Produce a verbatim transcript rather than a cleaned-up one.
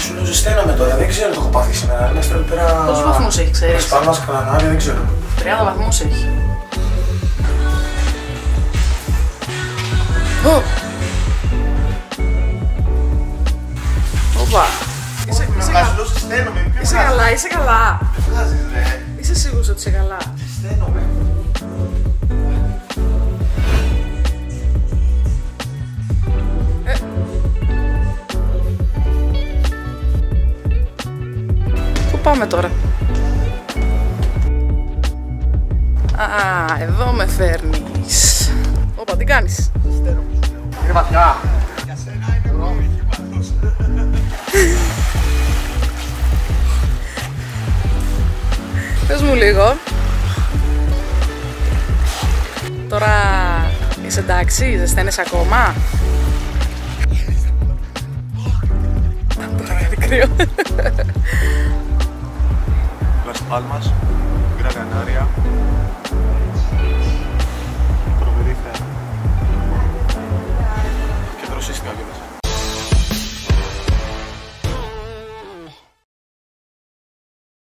Σου λέω ζεσταίνομαι τώρα, δεν ξέρω το έχω πάθει σήμερα. Είμαστε εδώ πέρα. Πόσους βαθμούς έχει, ξέρεις? Σπάρνας, Κανάρια, δεν ξέρω. τριάντα βαθμούς έχει. Ω! Οπα! Είσαι, είσαι, κα... είσαι καλά, είσαι καλά. Είσαι σίγουρος ότι είσαι καλά? Ζεσταίνομαι. Πού πάμε τώρα? Α, εδώ με φέρνεις. Όπα, τι κάνεις? Είναι βαθιά. Πες μου λίγο. Τώρα είσαι εντάξει, ζεσταίνεσαι ακόμα? Τώρα κάνει κρύο. Las Palmas, Gran Canaria.